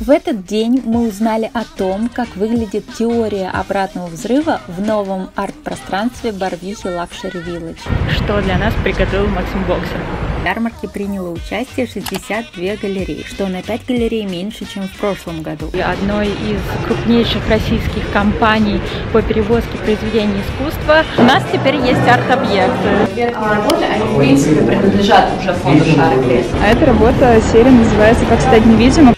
В этот день мы узнали о том, как выглядит теория обратного взрыва в новом арт-пространстве Барвихи Luxury Village. Что для нас приготовил Максим Боксер. В ярмарке приняло участие 62 галереи, что на 5 галерей меньше, чем в прошлом году. Одной из крупнейших российских компаний по перевозке произведений искусства у нас теперь есть арт-объекты. Работы, они в принципе принадлежат уже фонду Шарикресс. А эта работа, серия называется «Как стать невидимым».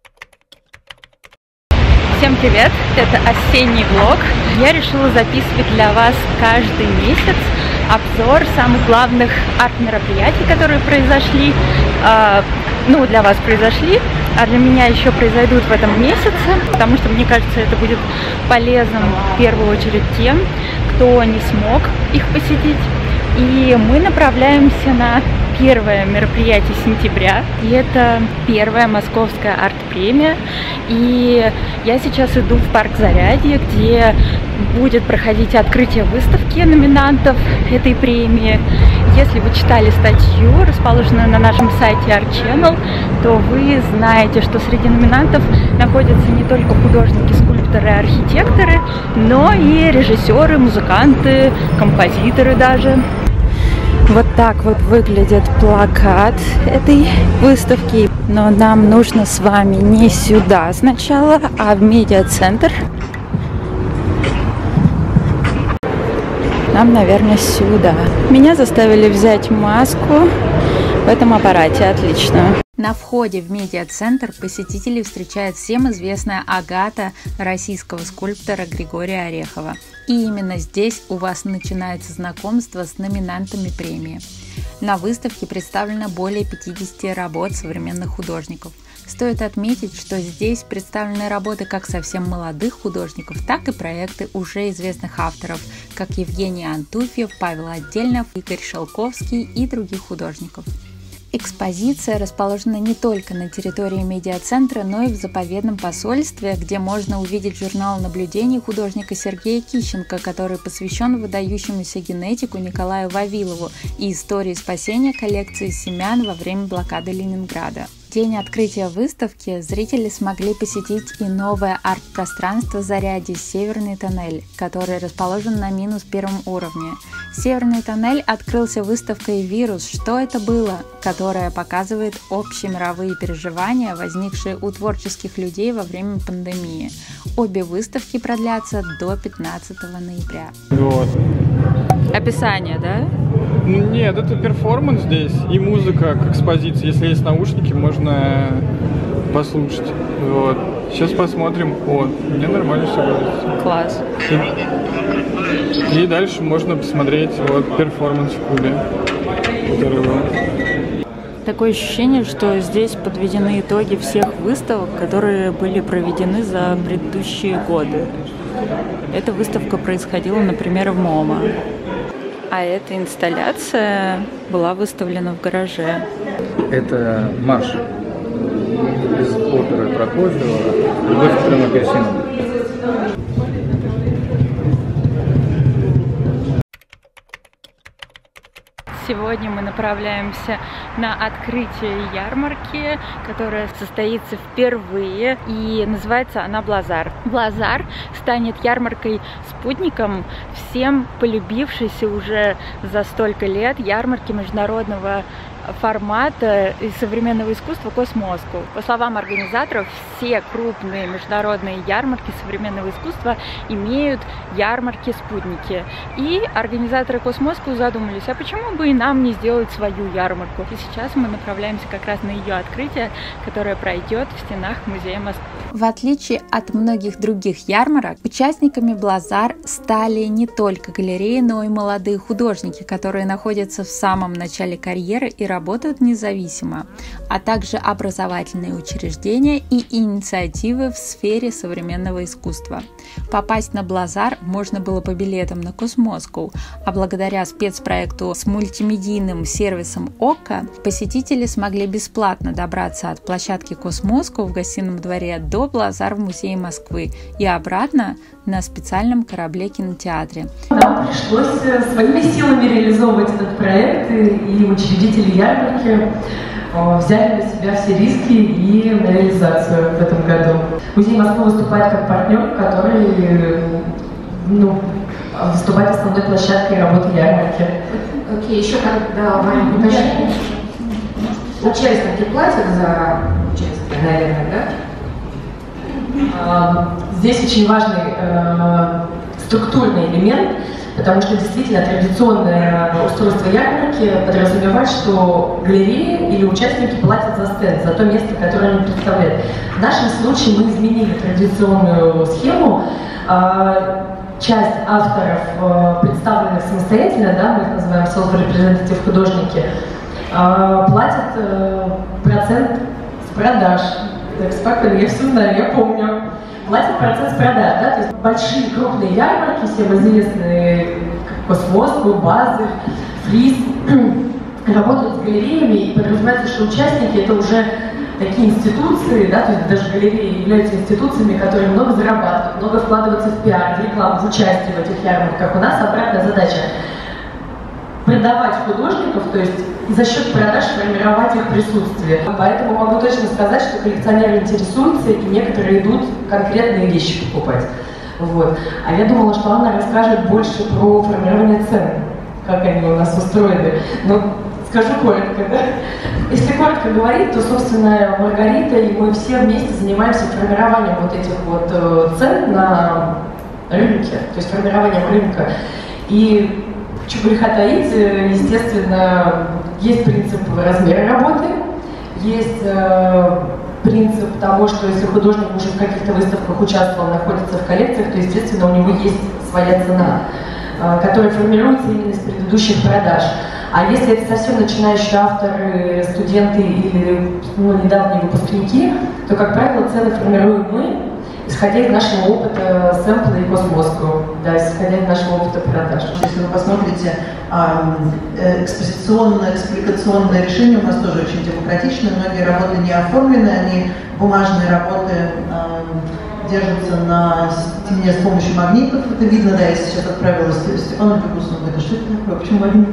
Всем привет! Это осенний влог. Я решила записывать для вас каждый месяц обзор самых главных арт-мероприятий, которые произошли, для вас произошли, а для меня еще произойдут в этом месяце, потому что, мне кажется, это будет полезным в первую очередь тем, кто не смог их посетить. И мы направляемся на первое мероприятие сентября, и это первая московская арт-премия. И я сейчас иду в парк Зарядье, где будет проходить открытие выставки номинантов этой премии. Если вы читали статью, расположенную на нашем сайте Art Channel, то вы знаете, что среди номинантов находятся не только художники, скульпторы, архитекторы, но и режиссеры, музыканты, композиторы даже. Вот так вот выглядит плакат этой выставки. Но нам нужно с вами не сюда сначала, а в медиа-центр. Нам, наверное, сюда. Меня заставили взять маску в этом аппарате. Отлично. На входе в медиа-центр посетителей встречает всем известная Агата российского скульптора Григория Орехова. И именно здесь у вас начинается знакомство с номинантами премии. На выставке представлено более 50 работ современных художников. Стоит отметить, что здесь представлены работы как совсем молодых художников, так и проекты уже известных авторов, как Евгений Антуфьев, Павел Отдельнов, Игорь Шелковский и других художников. Экспозиция расположена не только на территории медиа-центра, но и в заповедном посольстве, где можно увидеть журнал наблюдений художника Сергея Кищенко, который посвящен выдающемуся генетику Николаю Вавилову и истории спасения коллекции семян во время блокады Ленинграда. В день открытия выставки зрители смогли посетить и новое арт-пространство Зарядье «Северный тоннель», который расположен на -1 уровне. Северный тоннель открылся выставкой «Вирус. Что это было?», которая показывает общемировые переживания, возникшие у творческих людей во время пандемии. Обе выставки продлятся до 15 ноября. Вот. Описание, да? Нет, это перформанс здесь и музыка к экспозиции. Если есть наушники, можно послушать. Вот. Сейчас посмотрим. О, мне нормально все будет. Класс. И дальше можно посмотреть перформанс в клубе, который был. Такое ощущение, что здесь подведены итоги всех выставок, которые были проведены за предыдущие годы. Эта выставка происходила, например, в МОМА. А эта инсталляция была выставлена в гараже. Это марш из оперы Прокофьева «Любовь к трем апельсинам». Сегодня мы направляемся на открытие ярмарки, которая состоится впервые, и называется она «Блазар». «Блазар» станет ярмаркой-спутником всем полюбившейся уже за столько лет ярмарки международного формата и современного искусства «Космоскоу». По словам организаторов, все крупные международные ярмарки современного искусства имеют ярмарки-спутники. И организаторы «Космоскоу» задумались, а почему бы и нам не сделать свою ярмарку? И сейчас мы направляемся как раз на ее открытие, которое пройдет в стенах Музея Москвы. В отличие от многих других ярмарок, участниками «Блазар» стали не только галереи, но и молодые художники, которые находятся в самом начале карьеры и работают независимо, а также образовательные учреждения и инициативы в сфере современного искусства. Попасть на «Блазар» можно было по билетам на Космоскоу, а благодаря спецпроекту с мультимедийным сервисом ОККО посетители смогли бесплатно добраться от площадки Космоскоу в гостином дворе до «Блазар» в Музее Москвы и обратно на специальном корабле-кинотеатре. Нам пришлось своими силами реализовывать этот проект, и учредители ярмарки взяли на себя все риски и на реализацию в этом году. Музей Москвы выступает как партнер, который выступает основной площадкой работы ярмарки. Окей, еще когда маленькое уточнение. Участники платят за участие, наверное, да? Здесь очень важный структурный элемент, потому что действительно традиционное устройство ярмарки подразумевает, что галереи или участники платят за стенд, за то место, которое они представляют. В нашем случае мы изменили традиционную схему. Часть авторов, представленных самостоятельно, мы их называем self-representative художники, платят процент с продаж. Так, спокойно, я все знаю, я помню. Платят процент с продаж, то есть большие крупные ярмарки, всем известные, как Космос, Базы, Фриз, работают с галереями, и подразумевается, что участники это уже такие институции, то есть даже галереи являются институциями, которые много зарабатывают, много вкладываются в пиар, в рекламу, в участие в этих ярмарках. У нас обратная задача продавать художников, то есть за счет продаж формировать их присутствие. Поэтому могу точно сказать, что коллекционеры интересуются и некоторые идут конкретные вещи покупать. Вот. А я думала, что Анна расскажет больше про формирование цен, как они у нас устроены. Но скажу коротко, да? Если коротко говорить, то, собственно, Маргарита и мы все вместе занимаемся формированием вот этих вот цен на рынке, то есть формированием рынка. И чего греха таить, естественно, есть принцип размера работы, есть принцип того, что если художник уже в каких-то выставках участвовал, находится в коллекциях, то, естественно, у него есть своя цена, которая формируется именно из предыдущих продаж. А если это совсем начинающие авторы, студенты или недавние выпускники, то, как правило, цены формируем мы, исходя из нашего опыта сэмпла и Космоску, исходя из нашего опыта продаж. Если вы посмотрите, экспозиционно-экспликационное решение у нас тоже очень демократичное, многие работы не оформлены, они бумажные работы держатся на стене с помощью магнитов, это видно, я сейчас отправила Степану Бегусову, это что это такое, почему магнит?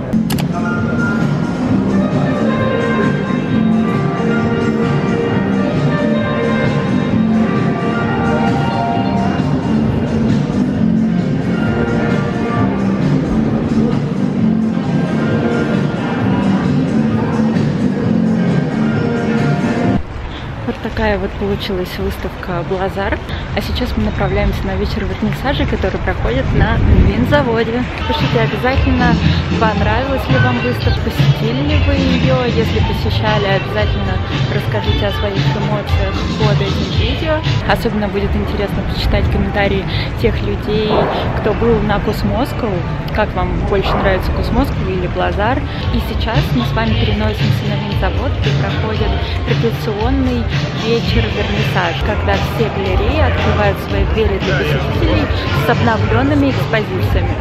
Такая вот получилась выставка «Блазар». А сейчас мы направляемся на вечер вернисажа, который проходит на винзаводе. Пишите обязательно, понравилась ли вам выставка, посетили ли вы ее. Если посещали, обязательно расскажите о своих эмоциях под этим видео. Особенно будет интересно почитать комментарии тех людей, кто был на Космоску, как вам больше нравится Космоску или Блазар. И сейчас мы с вами переносимся на винзавод, где проходит традиционный вечер вернисаж, когда все галереи открывают свои двери для посетителей с обновленными экспозициями.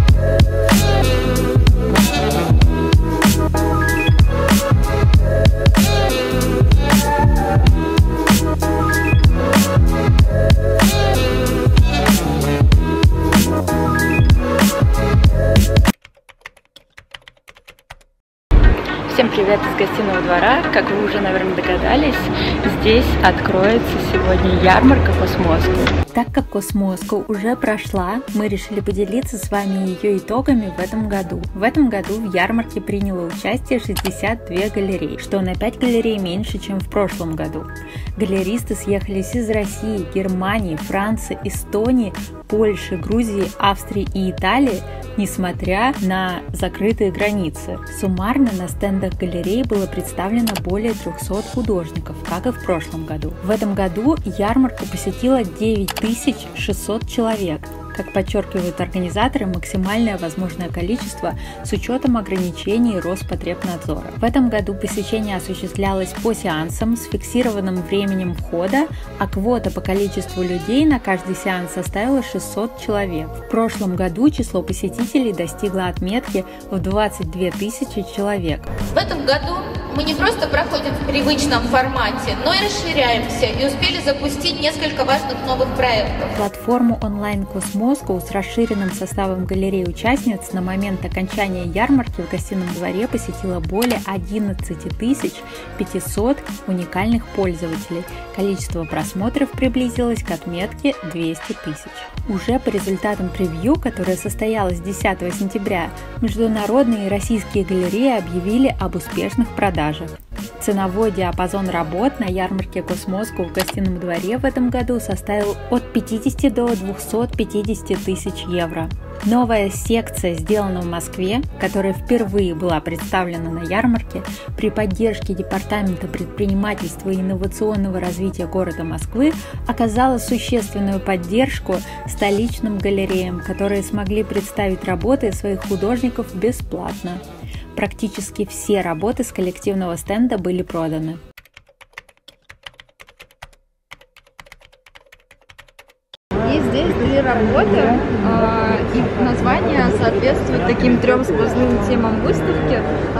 Всем привет из гостиного двора. Как вы уже, наверное, догадались, здесь откроется сегодня ярмарка Космоску. Так как Космоска уже прошла, мы решили поделиться с вами ее итогами в этом году. В этом году в ярмарке приняло участие 62 галереи, что на 5 галерей меньше, чем в прошлом году. Галеристы съехались из России, Германии, Франции, Эстонии, Польши, Грузии, Австрии и Италии, несмотря на закрытые границы. Суммарно на стендах галерей было представлено более 300 художников, как и в прошлом году. В этом году ярмарку посетило 9600 человек. Как подчеркивают организаторы, максимальное возможное количество с учетом ограничений Роспотребнадзора. В этом году посещение осуществлялось по сеансам с фиксированным временем входа, а квота по количеству людей на каждый сеанс составила 600 человек. В прошлом году число посетителей достигло отметки в 22 тысячи человек. В этом году мы не просто проходим в привычном формате, но и расширяемся и успели запустить несколько важных новых проектов. Платформу онлайн Космос Cosmoscow с расширенным составом галерей-участниц на момент окончания ярмарки в гостином дворе посетило более 11 500 уникальных пользователей. Количество просмотров приблизилось к отметке 200 000. Уже по результатам превью, которое состоялось 10 сентября, международные и российские галереи объявили об успешных продажах. Ценовой диапазон работ на ярмарке Cosmoscow в гостином дворе в этом году составил от 50 до 250 тысяч евро. Новая секция сделана в Москве, которая впервые была представлена на ярмарке при поддержке Департамента предпринимательства и инновационного развития города Москвы, оказала существенную поддержку столичным галереям, которые смогли представить работы своих художников бесплатно. Практически все работы с коллективного стенда были проданы. И здесь 3 работы, и названия соответствуют таким 3 сквозным темам выставки.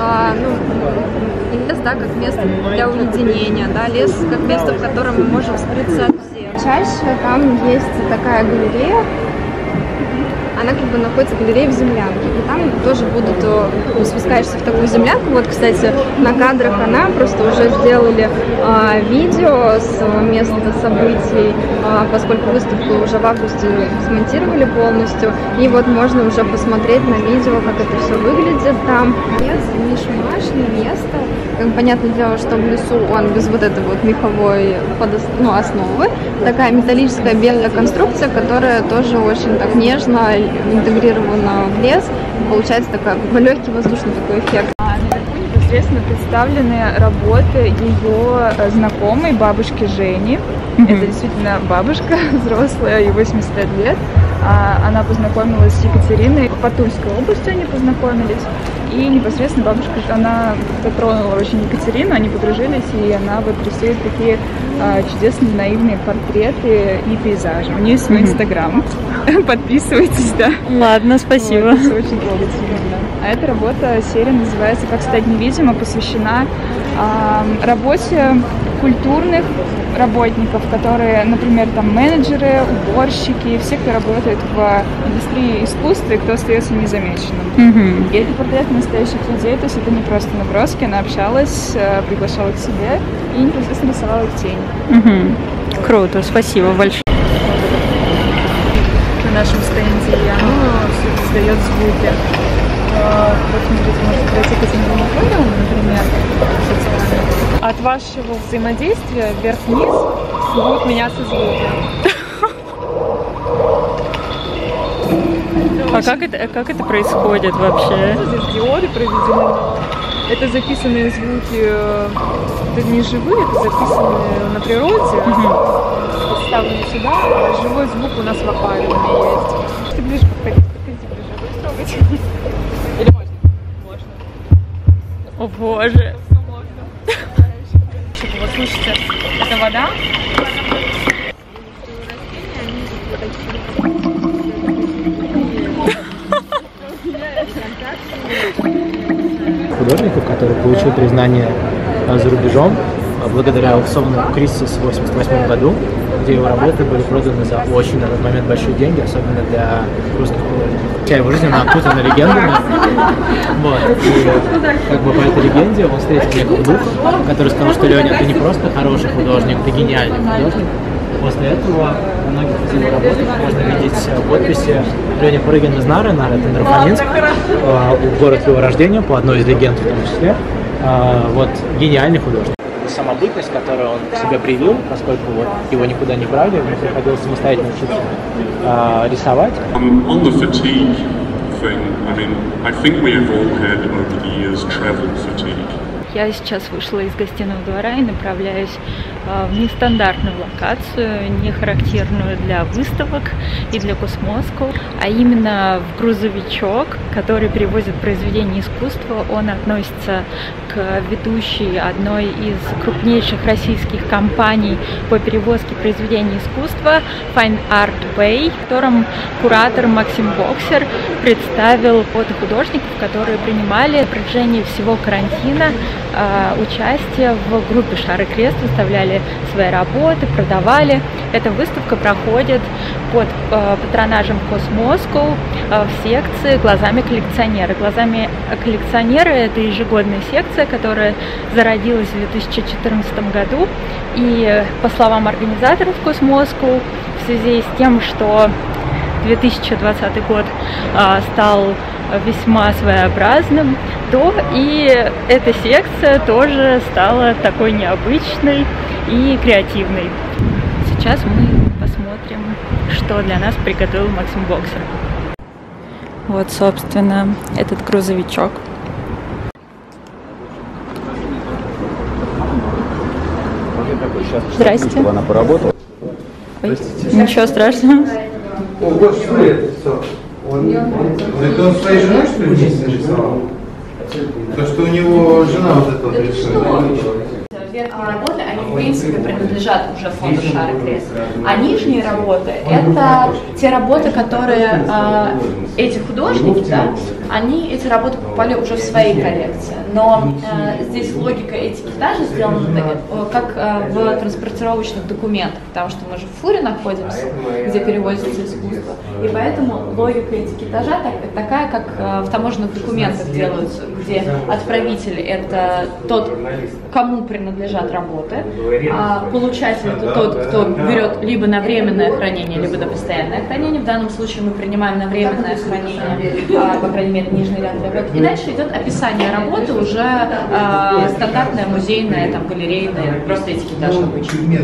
Лес, да, как место для уединения, да, лес как место, в котором мы можем скрыться от всех. Чаще там есть такая галерея, она как бы находится галерея в землянке, и там тоже будут, спускаешься в такую землянку. Вот, кстати, на кадрах она просто уже сделали видео с места событий, поскольку выставку уже в августе смонтировали полностью, и вот можно уже посмотреть на видео, как это все выглядит там. Нет, мишмашное место, как понятное дело, что в лесу он без вот этой вот меховой основы, такая металлическая белая конструкция, которая тоже очень так нежно интегрирована в лес, получается такой легкий воздушный такой эффект. Наверху непосредственно представлены работы ее знакомой, бабушки Жени. Это действительно бабушка взрослая, ей 80 лет. Она познакомилась с Екатериной, по Тульской области они познакомились. И непосредственно бабушка, она затронула очень Екатерину, они подружились, и она вот рисует такие чудесные наивные портреты и пейзажи. У нее есть свой инстаграм. Подписывайтесь, да. Ладно, спасибо. Вот, это очень трогательно. А эта работа, серия называется «Как стать невидимым», посвящена работе культурных работников, которые, например, там менеджеры, уборщики, все, кто работает в индустрии искусства и кто остается незамеченным. И это портреты настоящих людей, то есть это не просто наброски, она общалась, приглашала к себе и непосредственно рисовала их тень. Круто, спасибо большое. На нашем стенде, и оно создает звуки. Вот, смотрите, можно пройти к этим мониторам, например. От вашего взаимодействия вверх-вниз будут меняться звуки. Как это происходит вообще? Здесь диоды проведены. Это записанные звуки, это не живые, это записанные на природе. Поставлены сюда, а живой звук у нас в аквариуме есть. Ты ближе подходи ближе. Будешь трогать? Или можно? Можно. О боже. Вот слышите, это вода. Художников, который получил признание за рубежом благодаря аукциону Крисис в 1988 году, где его работы были проданы за очень на тот момент большие деньги, особенно для русских художников. Вся его жизнь она окутана легендами. Вот. И как бы по этой легенде он встретил некого духа, который сказал, что Леня, ты не просто хороший художник, ты гениальный художник. После этого на многих из его работах можно видеть подписи Леня Прыгин из Нары, Нара это Нарфаминск, город его рождения, по одной из легенд в том числе. Вот гениальный художник. Самобытность, которую он себе привил, поскольку вот его никуда не брали, ему приходилось самостоятельно учиться рисовать. On the fatigue thing, I mean, I think we have all had over the years travel fatigue. Я сейчас вышла из гостиного двора и направляюсь в нестандартную локацию, не характерную для выставок и для Cosmoscow, а именно в грузовичок, который перевозит произведения искусства. Он относится к ведущей одной из крупнейших российских компаний по перевозке произведений искусства Fine Art Bay, в котором куратор Максим Боксер представил фото художников, которые принимали на протяжении всего карантина участие в группе «Шар и Крест», выставляли свои работы, продавали. Эта выставка проходит под патронажем Cosmoscow в секции «Глазами коллекционера». «Глазами коллекционера» — это ежегодная секция, которая зародилась в 2014 году. И по словам организаторов Cosmoscow, в связи с тем, что 2020 год стал весьма своеобразным, то и эта секция тоже стала такой необычной и креативной. Сейчас мы посмотрим, что для нас приготовил Максим Боксер. Вот, собственно, этот грузовичок. Здрасте. Она поработала. Ой, ничего страшного. О, боже, что это все? Это он своей женой, что ли, вместе нарисовал? То, что у него жена вот это вот рисует. Верхние работы, они в принципе принадлежат уже фонду «Шар и Крест», а нижние работы — это те работы, которые эти художники, да, они эти работы покупали уже в своей коллекции. Но здесь логика этикетажа сделана как в транспортировочных документах, потому что мы же в фуре находимся, где перевозится искусство, и поэтому логика этикетажа такая, как в таможенных документах делаются, где отправитель — это тот, кому принадлежат работы, а получатель — это тот, кто берет либо на временное хранение, либо на постоянное хранение. В данном случае мы принимаем на временное хранение, по крайней мере, нижний ряд работ. И дальше идет описание работы, уже стандартное, музейное, там, галерейное, просто этикетаж обычный.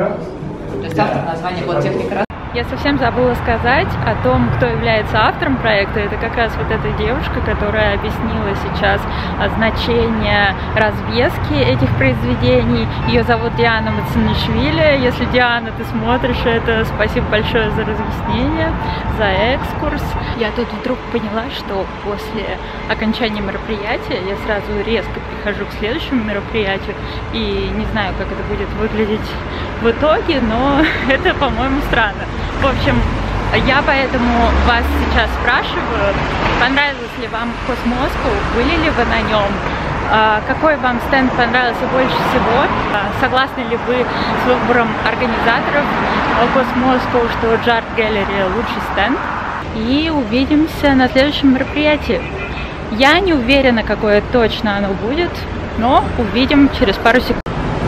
То есть автор названия, вот техника. Я совсем забыла сказать о том, кто является автором проекта. Это как раз вот эта девушка, которая объяснила сейчас значение развески этих произведений. Ее зовут Диана Мацанишвили. Если, Диана, ты смотришь это, спасибо большое за разъяснение, за экскурс. Я тут вдруг поняла, что после окончания мероприятия я сразу резко перехожу к следующему мероприятию. И не знаю, как это будет выглядеть в итоге, но это, по-моему, странно. В общем, я поэтому вас сейчас спрашиваю, понравилось ли вам Cosmoscow, были ли вы на нем, какой вам стенд понравился больше всего, согласны ли вы с выбором организаторов Cosmoscow, что Art Gallery лучший стенд, и увидимся на следующем мероприятии. Я не уверена, какое точно оно будет, но увидим через пару секунд.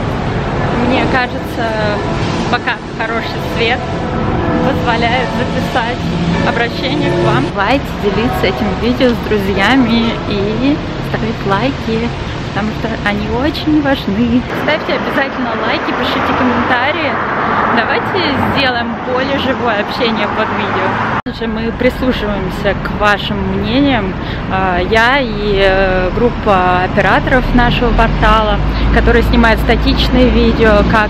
Мне кажется, пока хороший свет позволяет записать обращение к вам. Давайте делиться этим видео с друзьями и ставить лайки, потому что они очень важны. Ставьте обязательно лайки, пишите комментарии. Давайте сделаем более живое общение под видео. Мы прислушиваемся к вашим мнениям. Я и группа операторов нашего портала, которые снимают статичные видео, как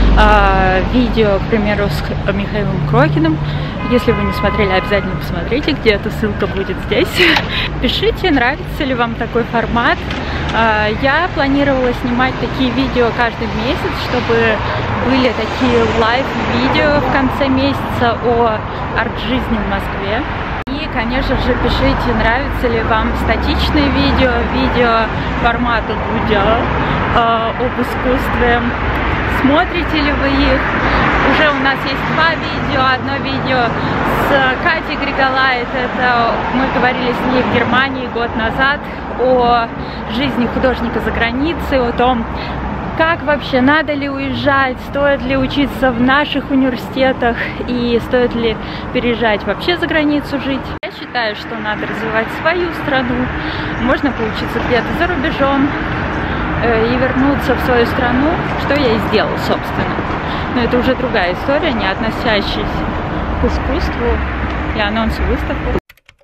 видео, к примеру, с Михаилом Крокиным. Если вы не смотрели, обязательно посмотрите, где-то ссылка будет здесь. Пишите, нравится ли вам такой формат. Я планировала снимать такие видео каждый месяц, чтобы были такие лайв-видео в конце месяца о арт-жизни в Москве. И, конечно же, пишите, нравится ли вам статичные видео, видео формата Дудя об искусстве. Смотрите ли вы их? Уже у нас есть два видео. Одно видео с Катей Григолайт. Это мы говорили с ней в Германии год назад о жизни художника за границей, о том, как вообще, надо ли уезжать, стоит ли учиться в наших университетах и стоит ли переезжать вообще за границу жить. Я считаю, что надо развивать свою страну, можно поучиться где-то за рубежом и вернуться в свою страну, что я и сделала, собственно. Но это уже другая история, не относящаяся к искусству и анонсу выставки.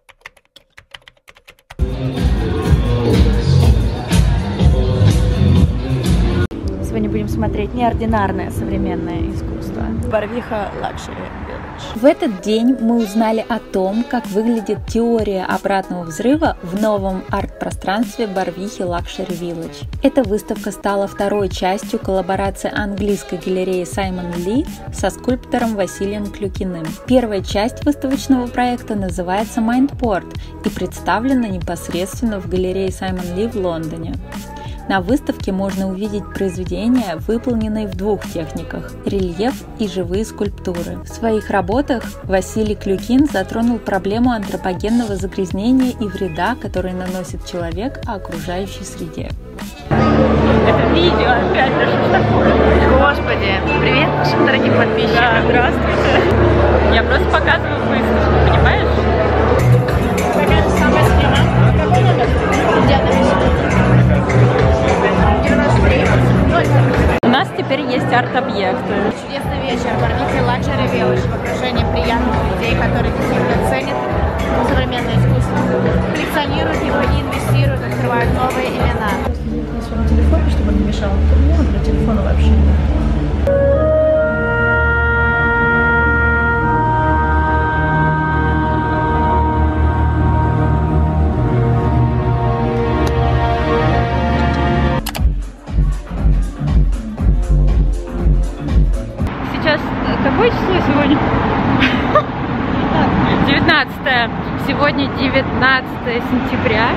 Сегодня будем смотреть неординарное современное искусство. Барвиха Luxury Village. В этот день мы узнали о том, как выглядит теория обратного взрыва в новом арт-пространстве Барвихи Luxury Village. Эта выставка стала второй частью коллаборации английской галереи Саймон Ли со скульптором Василием Клюкиным. Первая часть выставочного проекта называется Mindport и представлена непосредственно в галерее Саймон Ли в Лондоне. На выставке можно увидеть произведения, выполненные в двух техниках – рельеф и живые скульптуры. В своих работах Василий Клюкин затронул проблему антропогенного загрязнения и вреда, который наносит человек окружающей среде. Это видео опять, да что ж такое? Господи, привет нашим дорогим подписчикам. Да, здравствуйте. Я просто показываю выставку, понимаешь? Какая самая спина? Какой номер? 93. У нас теперь есть арт-объекты. Чудесный вечер. Барвика Лакшери Вилледж в окружении приятных людей, которые действительно ценят современное искусство. Коллекционируют его и инвестируют, открывают новые имена. Телефон, чтобы не мешал. Ну, для телефона вообще. Сейчас какое число сегодня? 19. Сегодня 19 сентября.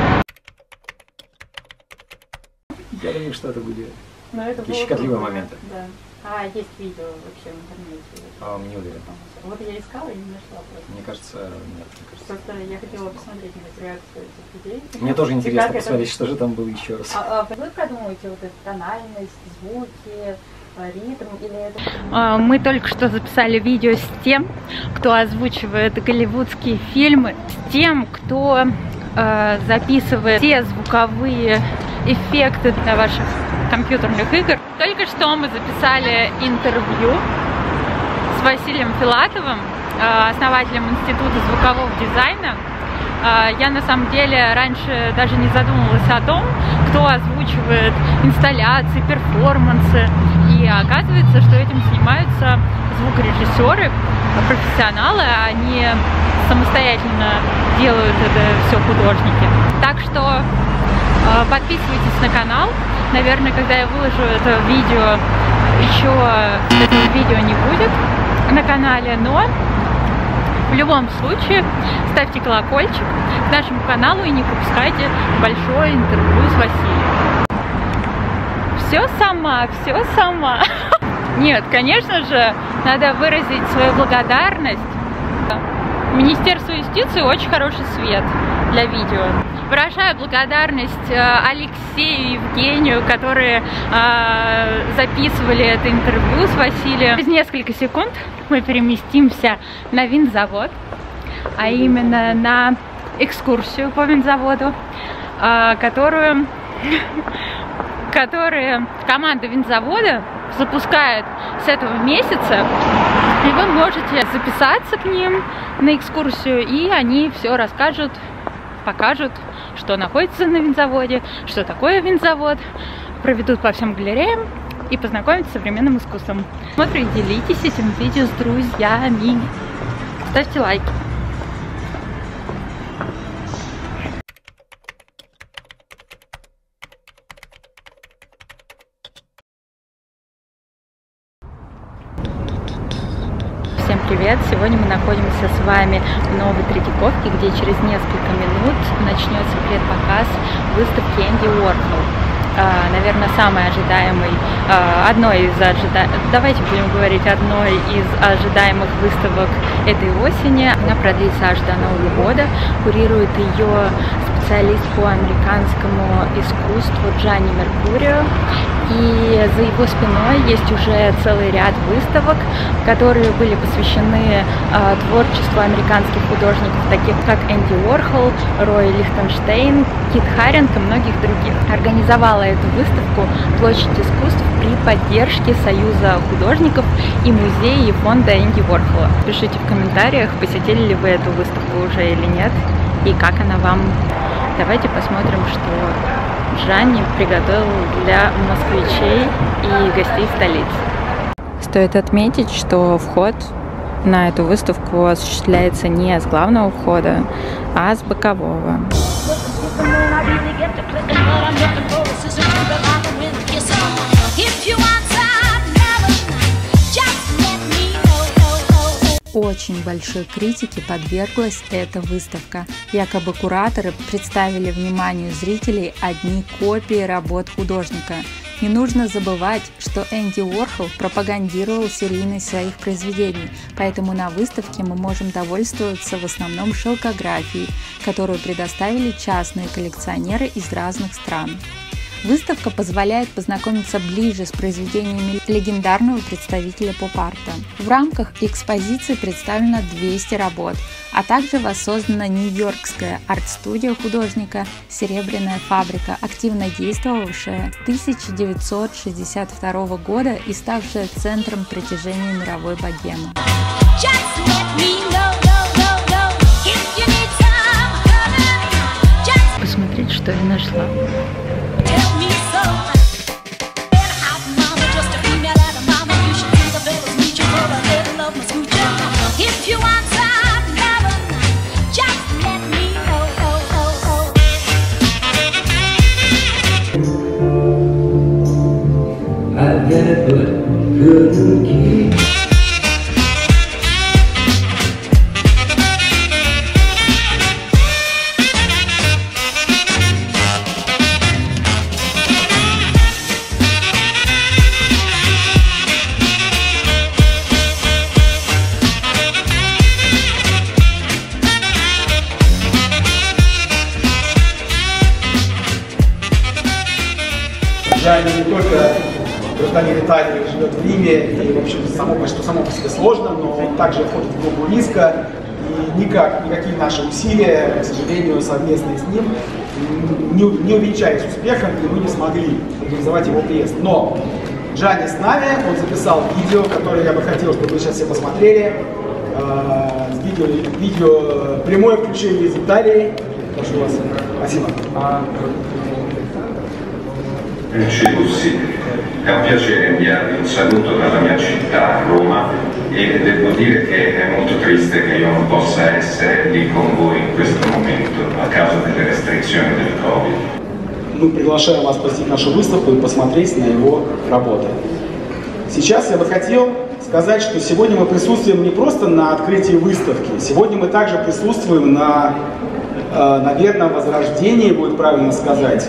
Я думаю, что это будет такие щекотливые моменты. Да. Есть видео вообще в интернете? Не уверен. Вот я искала и не нашла просто. Мне кажется, нет. Просто я хотела посмотреть на реакцию этих людей. Мне тоже интересно посмотреть, что же там было еще раз. Вы продумываете вот эту тональность, звуки, ритм или это? Мы только что записали видео с тем, кто озвучивает голливудские фильмы, с тем, кто записывает те звуковые эффекты для ваших компьютерных игр. Только что мы записали интервью с Василием Филатовым, основателем Института звукового дизайна. Я на самом деле раньше даже не задумывалась о том, кто озвучивает инсталляции, перформансы. И оказывается, что этим занимаются звукорежиссеры, профессионалы, они самостоятельно делают это все художники. Так что подписывайтесь на канал. Наверное, когда я выложу это видео, еще этого видео не будет на канале, но в любом случае ставьте колокольчик к нашему каналу и не пропускайте большое интервью с Василием. Все сама, все сама. Нет, конечно же, надо выразить свою благодарность. Министерству юстиции очень хороший свет для видео. Выражаю благодарность Алексею и Евгению, которые записывали это интервью с Василием. Через несколько секунд мы переместимся на винзавод, а именно на экскурсию по винзаводу, которую команда винзавода запускает с этого месяца. И вы можете записаться к ним на экскурсию, и они все расскажут, покажут, что находится на винзаводе, что такое винзавод, проведут по всем галереям и познакомиться с современным искусством. Смотрите, делитесь этим видео с друзьями, ставьте лайки. Всем привет! Сегодня мы находимся с вами в Новой Третьяковке, где через несколько минут начнется предпоказ выставки Энди Уорхол. Наверное, самой ожидаемой, давайте будем говорить, одной из ожидаемых выставок этой осени. Она продлится аж до Нового года. Курирует ее специалист по американскому искусству Джанни Меркурио. И за его спиной есть уже целый ряд выставок, которые были посвящены творчеству американских художников, таких как Энди Уорхол, Рой Лихтенштейн, Кит Харингтон и многих других. Организовала эту выставку Площадь искусств при поддержке Союза художников и музея и фонда Энди Уорхола. Пишите в комментариях, посетили ли вы эту выставку уже или нет, и как она вам. Давайте посмотрим, что Джанни приготовил для москвичей и гостей столицы. Стоит отметить, что вход на эту выставку осуществляется не с главного входа, а с бокового. очень большой критике подверглась эта выставка. Якобы кураторы представили вниманию зрителей одни копии работ художника. Не нужно забывать, что Энди Уорхол пропагандировал серийность своих произведений, поэтому на выставке мы можем довольствоваться в основном шелкографией, которую предоставили частные коллекционеры из разных стран. Выставка позволяет познакомиться ближе с произведениями легендарного представителя поп-арта. В рамках экспозиции представлено 200 работ, а также воссоздана нью-йоркская арт-студия художника «Серебряная фабрика», активно действовавшая с 1962 года и ставшая центром притяжения мировой богемы. Посмотрите, что я нашла. Джани не только гражданин Италии, живет в Риме, и, в общем, само по себе сложно, но он также входит в группу риска, и никакие наши усилия, к сожалению, совместные с ним, не увенчались успехом, и мы не смогли организовать его приезд. Но Джани с нами, он записал видео, которое я бы хотел, чтобы вы сейчас все посмотрели. Видео прямое включение из Италии. Прошу вас. Спасибо. Ecce possibile. È un piacere inviarvi un saluto dalla mia città, Roma, e devo dire che è molto triste che io non possa essere lì con voi in questo momento a causa delle restrizioni del Covid. Мы приглашаем вас посетить нашу выставку и посмотреть на его работы. Сейчас я бы хотел сказать, что сегодня мы присутствуем не просто на открытии выставки, сегодня мы также присутствуем на, наверное, возрождении, будет правильно сказать,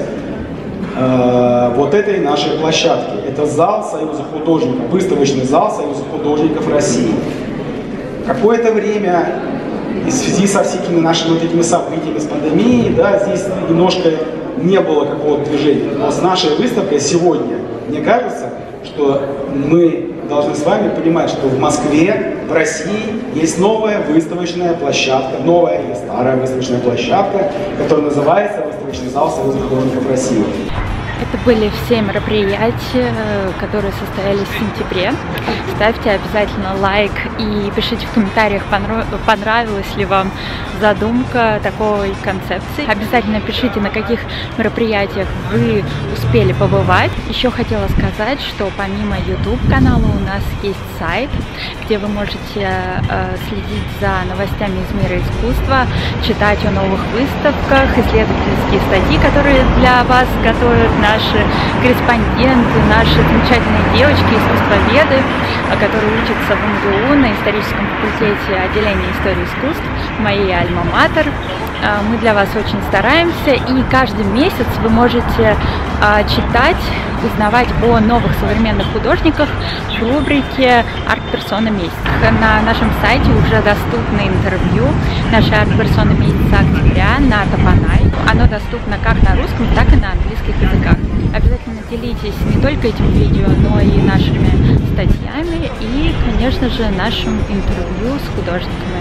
вот этой нашей площадки. Это зал Союза художников, выставочный зал Союза художников России. Какое-то время, в связи со всякими нашими вот этими событиями, с пандемией, да, здесь немножко не было какого-то движения. Но с нашей выставкой сегодня, мне кажется, что мы должны с вами понимать, что в Москве, в России есть новая выставочная площадка, новая и старая выставочная площадка, которая называется Выставочный зал Союза художников России. Это были все мероприятия, которые состоялись в сентябре. Ставьте обязательно лайк и пишите в комментариях, понравилась ли вам задумка такой концепции. Обязательно пишите, на каких мероприятиях вы успели побывать. Еще хотела сказать, что помимо YouTube-канала у нас есть сайт, где вы можете следить за новостями из мира искусства, читать о новых выставках, исследовательские статьи, которые для вас готовят наши корреспонденты, наши замечательные девочки, искусствоведы, которые учатся в МГУ на историческом факультете отделения истории искусств, моей альма-матер. Мы для вас очень стараемся, и каждый месяц вы можете читать, узнавать о новых современных художниках в рубрике «Арт-персона месяца». На нашем сайте уже доступно интервью нашей арт-персоны месяца октября на Топанай. Оно доступно как на русском, так и на английских языках. Обязательно делитесь не только этим видео, но и нашими статьями и, конечно же, нашим интервью с художниками.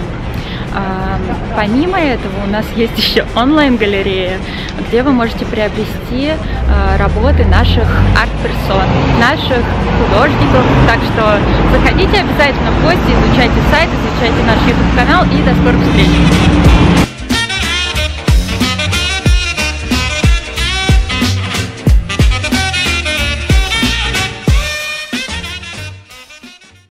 Помимо этого у нас есть еще онлайн-галерея, где вы можете приобрести работы наших арт-персон, наших художников. Так что заходите обязательно в гости, изучайте сайт, изучайте наш YouTube-канал и до скорых встреч!